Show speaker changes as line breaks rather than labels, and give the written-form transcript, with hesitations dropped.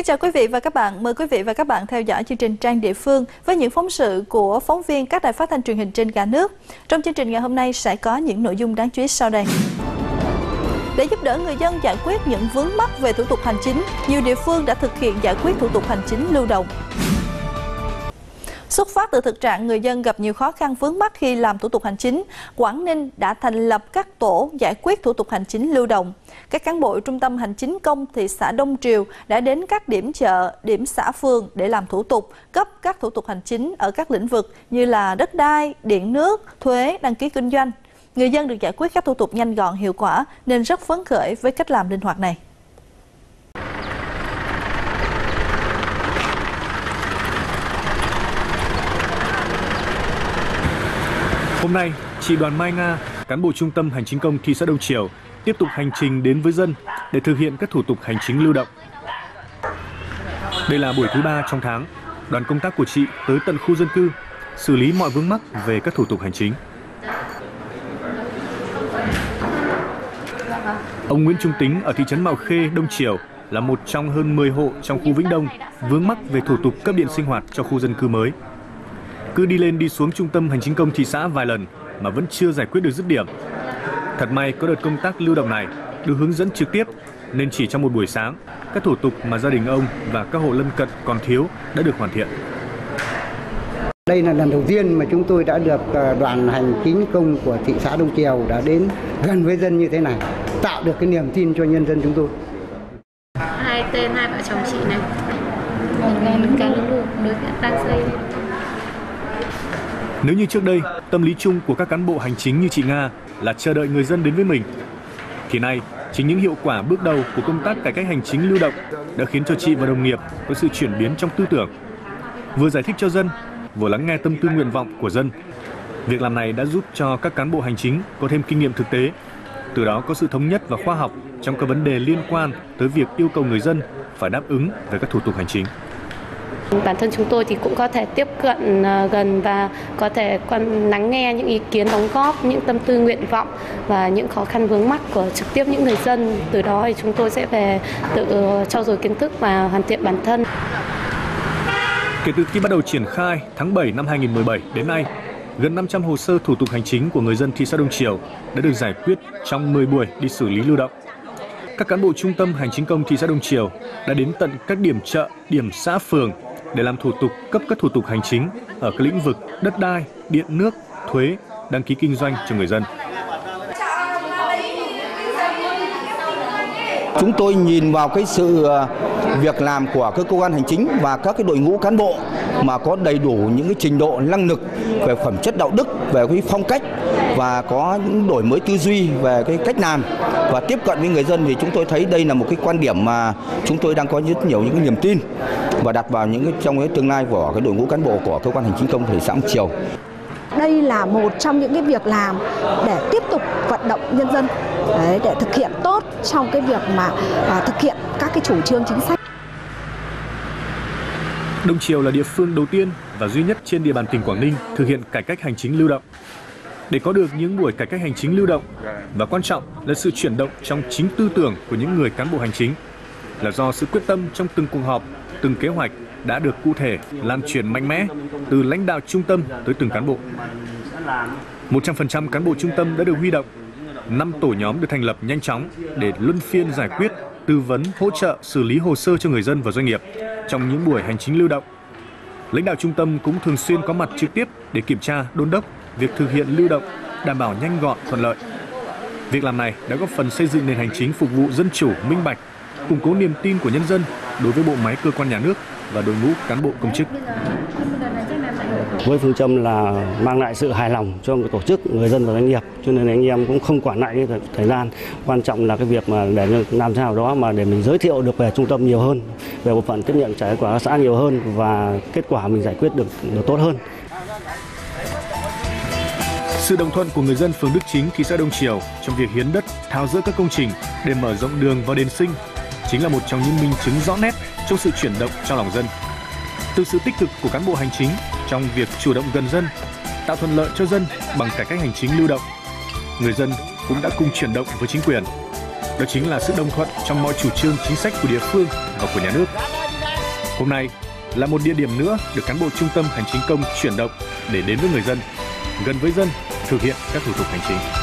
Kính chào quý vị và các bạn. Mời quý vị và các bạn theo dõi chương trình Trang Địa Phương với những phóng sự của phóng viên các đài phát thanh truyền hình trên cả nước. Trong chương trình ngày hôm nay sẽ có những nội dung đáng chú ý sau đây. Để giúp đỡ người dân giải quyết những vướng mắc về thủ tục hành chính, nhiều địa phương đã thực hiện giải quyết thủ tục hành chính lưu động. Xuất phát từ thực trạng người dân gặp nhiều khó khăn vướng mắc khi làm thủ tục hành chính, Quảng Ninh đã thành lập các tổ giải quyết thủ tục hành chính lưu động. Các cán bộ Trung tâm Hành chính công thị xã Đông Triều đã đến các điểm chợ, điểm xã phường để làm thủ tục, cấp các thủ tục hành chính ở các lĩnh vực như là đất đai, điện nước, thuế, đăng ký kinh doanh. Người dân được giải quyết các thủ tục nhanh gọn, hiệu quả nên rất phấn khởi với cách làm linh hoạt này.
Hôm nay, chị Đoàn Mai Nga, cán bộ Trung tâm Hành chính công thị xã Đông Triều, tiếp tục hành trình đến với dân để thực hiện các thủ tục hành chính lưu động. Đây là buổi thứ 3 trong tháng, đoàn công tác của chị tới tận khu dân cư, xử lý mọi vướng mắc về các thủ tục hành chính. Ông Nguyễn Trung Tính ở thị trấn Mạo Khê, Đông Triều là một trong hơn 10 hộ trong khu Vĩnh Đông vướng mắc về thủ tục cấp điện sinh hoạt cho khu dân cư mới. Cứ đi lên đi xuống Trung tâm Hành chính công thị xã vài lần mà vẫn chưa giải quyết được dứt điểm. Thật may có đợt công tác lưu động này được hướng dẫn trực tiếp nên chỉ trong một buổi sáng, các thủ tục mà gia đình ông và các hộ lân cận còn thiếu đã được hoàn thiện.
Đây là lần đầu tiên mà chúng tôi đã được đoàn hành chính công của thị xã Đông Triều đã đến gần với dân như thế này, tạo được cái niềm tin cho nhân dân chúng tôi.
Hai vợ chồng chị này, cả lũ đang xây.
Nếu như trước đây, tâm lý chung của các cán bộ hành chính như chị Nga là chờ đợi người dân đến với mình, thì nay chính những hiệu quả bước đầu của công tác cải cách hành chính lưu động đã khiến cho chị và đồng nghiệp có sự chuyển biến trong tư tưởng. Vừa giải thích cho dân, vừa lắng nghe tâm tư nguyện vọng của dân. Việc làm này đã giúp cho các cán bộ hành chính có thêm kinh nghiệm thực tế, từ đó có sự thống nhất và khoa học trong các vấn đề liên quan tới việc yêu cầu người dân phải đáp ứng về các thủ tục hành chính.
Bản thân chúng tôi thì cũng có thể tiếp cận gần và có thể lắng nghe những ý kiến đóng góp, những tâm tư nguyện vọng và những khó khăn vướng mắc của trực tiếp những người dân. Từ đó thì chúng tôi sẽ về tự trau dồi kiến thức và hoàn thiện bản thân.
Kể từ khi bắt đầu triển khai tháng 7 năm 2017 đến nay, gần 500 hồ sơ thủ tục hành chính của người dân thị xã Đông Triều đã được giải quyết trong 10 buổi đi xử lý lưu động. Các cán bộ Trung tâm Hành chính công thị xã Đông Triều đã đến tận các điểm chợ, điểm xã phường để làm thủ tục cấp các thủ tục hành chính ở các lĩnh vực đất đai, điện nước, thuế, đăng ký kinh doanh cho người dân.
Chúng tôi nhìn vào cái sự việc làm của các cơ quan hành chính và các cái đội ngũ cán bộ mà có đầy đủ những cái trình độ năng lực về phẩm chất đạo đức, về cái phong cách và có những đổi mới tư duy về cái cách làm và tiếp cận với người dân, thì chúng tôi thấy đây là một cái quan điểm mà chúng tôi đang có rất nhiều những cái niềm tin và đặt vào những cái trong cái tương lai của cái đội ngũ cán bộ của cơ quan hành chính công thị xã Đông Triều.
Đây là một trong những cái việc làm để tiếp tục vận động nhân dân để thực hiện tốt trong cái việc mà thực hiện các cái chủ trương chính sách.
Đông Triều là địa phương đầu tiên và duy nhất trên địa bàn tỉnh Quảng Ninh thực hiện cải cách hành chính lưu động. Để có được những buổi cải cách hành chính lưu động và quan trọng là sự chuyển động trong chính tư tưởng của những người cán bộ hành chính, là do sự quyết tâm trong từng cuộc họp, từng kế hoạch đã được cụ thể, lan truyền mạnh mẽ từ lãnh đạo trung tâm tới từng cán bộ. 100% cán bộ trung tâm đã được huy động. 5 tổ nhóm được thành lập nhanh chóng để luân phiên giải quyết, tư vấn, hỗ trợ, xử lý hồ sơ cho người dân và doanh nghiệp trong những buổi hành chính lưu động. Lãnh đạo trung tâm cũng thường xuyên có mặt trực tiếp để kiểm tra, đôn đốc việc thực hiện lưu động, đảm bảo nhanh gọn, thuận lợi. Việc làm này đã góp phần xây dựng nền hành chính phục vụ dân chủ, minh bạch, củng cố niềm tin của nhân dân đối với bộ máy cơ quan nhà nước và đội ngũ cán bộ công chức.
Với phương châm là mang lại sự hài lòng cho tổ chức, người dân và doanh nghiệp, cho nên anh em cũng không quản ngại thời gian. Quan trọng là cái việc mà để làm sao đó mà để mình giới thiệu được về trung tâm nhiều hơn, về bộ phận tiếp nhận trả kết quả xã nhiều hơn và kết quả mình giải quyết được tốt hơn.
Sự đồng thuận của người dân phường Đức Chính, thị xã Đông Triều trong việc hiến đất, tháo dỡ các công trình để mở rộng đường vào đền Sinh chính là một trong những minh chứng rõ nét trong sự chuyển động trong lòng dân. Từ sự tích cực của cán bộ hành chính trong việc chủ động gần dân, tạo thuận lợi cho dân bằng cải cách hành chính lưu động, người dân cũng đã cùng chuyển động với chính quyền. Đó chính là sự đồng thuận trong mọi chủ trương chính sách của địa phương và của nhà nước. Hôm nay là một địa điểm nữa được cán bộ Trung tâm Hành chính công chuyển động để đến với người dân, gần với dân, thực hiện các thủ tục hành chính.